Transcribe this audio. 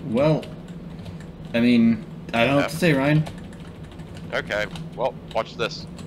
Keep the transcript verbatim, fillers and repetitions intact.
Well, I mean, I don't know what to say, Ryan. Okay, well, watch this.